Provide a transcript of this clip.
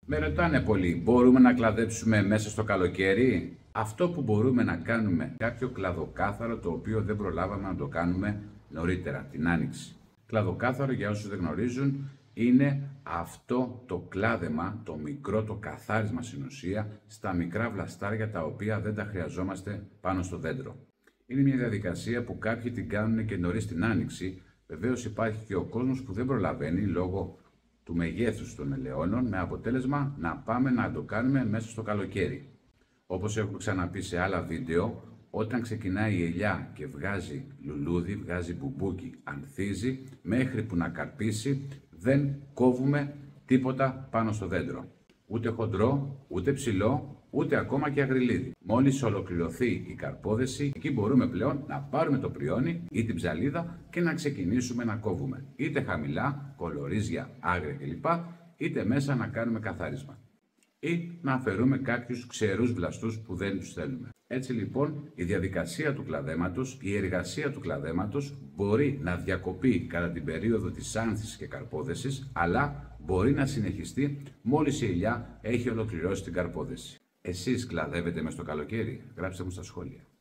Με ρωτάνε πολλοί, μπορούμε να κλαδέψουμε μέσα στο καλοκαίρι? Αυτό που μπορούμε να κάνουμε, κάποιο κλαδοκάθαρο το οποίο δεν προλάβαμε να το κάνουμε νωρίτερα, την άνοιξη. Κλαδοκάθαρο, για όσους δεν γνωρίζουν, είναι αυτό το κλάδεμα, το μικρό, το καθάρισμα στην ουσία, στα μικρά βλαστάρια τα οποία δεν τα χρειαζόμαστε πάνω στο δέντρο. Είναι μια διαδικασία που κάποιοι την κάνουν και νωρίς την άνοιξη. Βεβαίως υπάρχει και ο κόσμος που δεν προλαβαίνει λόγω του μεγέθους των ελαιώνων, με αποτέλεσμα να πάμε να το κάνουμε μέσα στο καλοκαίρι. Όπως έχουμε ξαναπεί σε άλλα βίντεο, όταν ξεκινάει η ελιά και βγάζει λουλούδι, βγάζει μπουμπούκι, ανθίζει, μέχρι που να καρπίσει, δεν κόβουμε τίποτα πάνω στο δέντρο. Ούτε χοντρό, ούτε ψηλό, ούτε ακόμα και αγριλίδι. Μόλις ολοκληρωθεί η καρπόδεση, εκεί μπορούμε πλέον να πάρουμε το πριόνι ή την ψαλίδα και να ξεκινήσουμε να κόβουμε. Είτε χαμηλά, κολορίζια, άγρια κλπ, είτε μέσα να κάνουμε καθάρισμα. Ή να αφαιρούμε κάποιους ξερούς βλαστούς που δεν τους θέλουμε. Έτσι λοιπόν η διαδικασία του κλαδέματος, η εργασία του κλαδέματος μπορεί να διακοπεί κατά την περίοδο της άνθησης και καρπόδεσης, αλλά μπορεί να συνεχιστεί μόλις η ελιά έχει ολοκληρώσει την καρπόδεση. Εσείς κλαδεύετε μες στο καλοκαίρι? Γράψτε μου στα σχόλια.